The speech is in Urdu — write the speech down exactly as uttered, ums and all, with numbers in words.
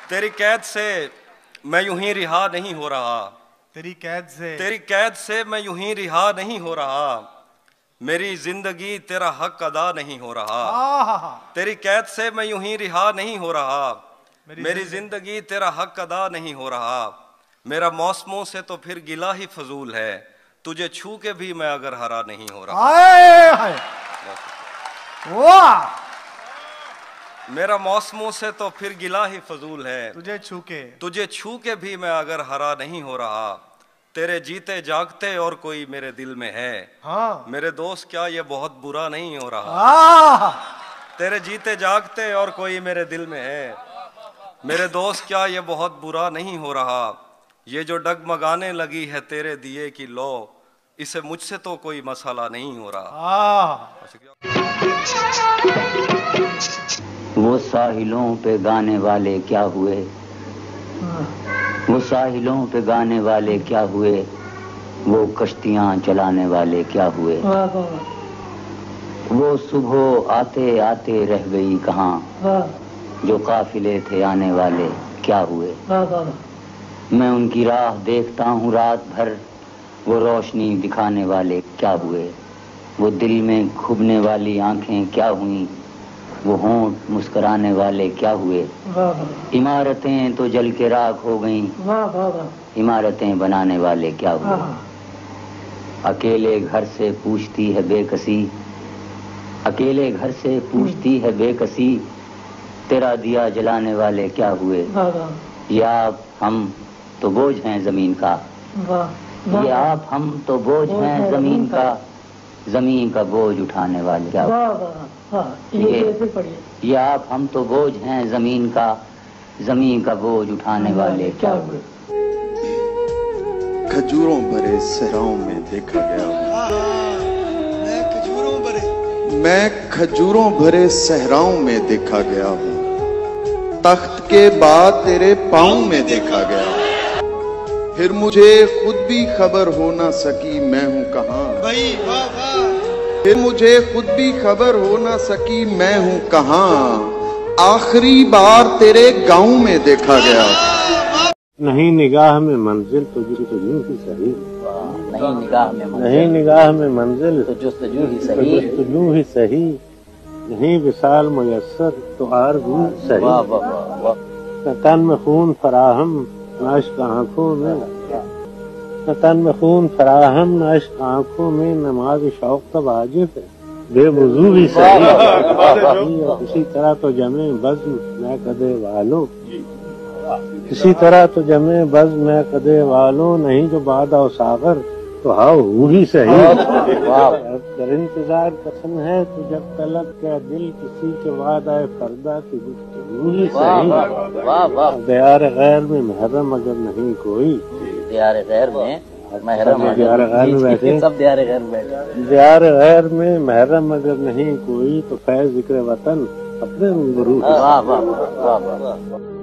تیری قید سے میں یوں ہی رہا نہیں ہو رہا، تیری قید سے تیری قید سے میں یوں ہی رہا نہیں ہو رہا، میری زندگی تیرا حق ادا نہیں ہو رہا، تیری قید سے میں یوں ہی رہا نہیں ہو رہا، میری زندگی تیرا حق ادا نہیں ہو رہا، میرا موسموں سے تو پھر گلہ ہی فضول ہے، تجھے چھو کے بھی میں اگر ہرا نہیں ہو رہا۔ واہ، میرا موسموں سے تو پھر گلہ ہی فضول ہے، تجھے چھو کے تجھے چھو کے بھی میں اگر ہرا نہیں ہو رہا، تیرے جیتے جاگتے اور کوئی میرے دل میں ہے، ہاں میرے دوست کیا یہ بہت برا نہیں ہو رہا، تیرے جیتے جاگتے اور کوئی میرے دل میں ہے، میرے دوست کیا یہ بہت برا نہیں ہو رہا، یہ جو ڈگمگانے لگی ہے تیرے دیے کی لو، اسے مجھ سے تو کوئی مسئلہ نہیں ہو رہا۔ وہ ساحلوں پہ گانے والے کیا ہوئے، وہ ساحلوں پہ گانے والے کیا ہوئے، وہ کشتیاں چلانے والے کیا ہوئے، وہ صبح آتے آتے رہ گئی کہاں، جو قافلے تھے آنے والے کیا ہوئے، میں ان کی راہ دیکھتا ہوں رات بھر، وہ روشنی دکھانے والے کیا ہوئے، وہ دل میں کھبنے والی آنکھیں کیا ہوئیں، وہ ہونٹ مسکرانے والے کیا ہوئے، عمارتیں تو جل کے راکھ ہو گئیں، عمارتیں بنانے والے کیا ہوئے، اکیلے گھر سے پوچھتی ہے بے کسی، اکیلے گھر سے پوچھتی ہے بے کسی، تیرا دیا جلانے والے کیا ہوئے، یہ آپ ہم تو بوجھ ہیں زمین کا، یہ آپ ہم تو بوجھ ہیں زمین کا، زمین کا بوجھ اٹھانے والے کیا ہوئے، یہ آپ ہم تو بوجھ ہیں زمین کا، زمین کا بوجھ اٹھانے والے کیا ہوئے۔ کھجوروں بھرے صحراؤں میں دیکھا گیا ہوں، میں کھجوروں بھرے میں کھجوروں بھرے صحراؤں میں دیکھا گیا ہوں، تخت کے بعد تیرے پاؤں میں دیکھا گیا ہوں، پھر مجھے خود بھی خبر ہو نہ سکی میں ہوں کہاں، بھائی واہ واہ، پھر مجھے خود بھی خبر ہو نہ سکی میں ہوں کہاں، آخری بار تیرے گاؤں میں دیکھا گیا ہوں۔ نہیں نگاہ میں منزل تو جستجو ہی صحیح، نہیں نگاہ میں منزل نہیں نگاہ میں منزل تو جستجو ہی تو صحیح، جستجو ہی صحیح، نہیں وصال میسر تو آرزو واہ صحیح، واہ واہ واہ، نہ تن میں خون فراہم نہ عشق آنکھوں میں، نہ تن میں خون فراہم نہ عشق آنکھوں میں، نماز شوق کا واجب ہے بے وضو بھی صحیح، اسی طرح تو جمع بزم میں کدے والوں، اسی طرح تو جمع بز میں قدے والوں، نہیں جو بادہ و ساغر تو ہاؤ وہ ہی صحیح، در انتظار قسم ہے تو جب طلب کیا دل کسی کے وعدہ فردہ کی گفتگو ہی صحیح، دیار غیر میں محرم اگر نہیں کوئی، دیار غیر میں محرم دیار غیر میں بیٹھے سب دیار غیر میں بیٹھے، دیار غیر میں محرم اگر نہیں کوئی تو فیض ذکر وطن اپنے روبرو، واہ واہ واہ واہ واہ۔